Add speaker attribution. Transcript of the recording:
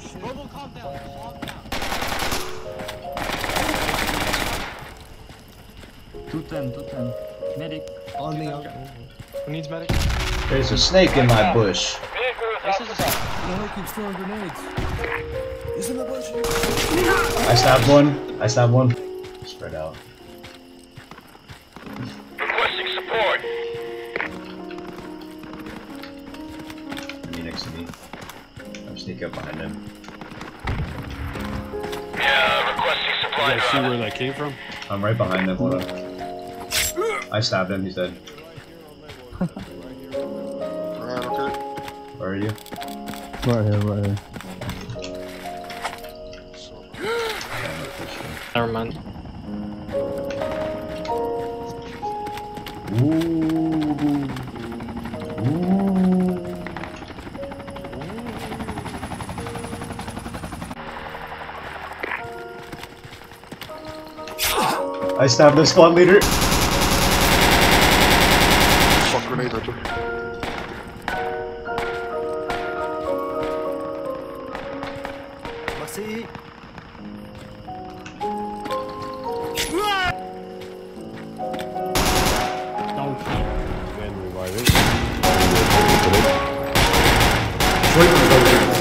Speaker 1: Robo, calm down. Calm down.
Speaker 2: 210, 210. Medic.
Speaker 3: On me.
Speaker 4: Who needs medic?
Speaker 5: There's a snake in my bush.
Speaker 4: This is a
Speaker 3: No, keeps throwing grenades. He's in the bush.
Speaker 5: I stabbed one. I stabbed one. Spread out.
Speaker 6: Requesting support.
Speaker 5: He next to me. I'm sneaking up behind him.
Speaker 6: Yeah, requesting supply.
Speaker 7: You guys see where that came from?
Speaker 5: I'm right behind him. Hold on. I stabbed him. He's dead.
Speaker 8: Alright, okay.
Speaker 5: Where are you?
Speaker 9: Right here, right here.
Speaker 4: never mind.
Speaker 5: Ooh. I stabbed the squad leader.
Speaker 8: Fuck grenade, I took.
Speaker 3: Merci.
Speaker 7: Again, reviving.
Speaker 5: Wait,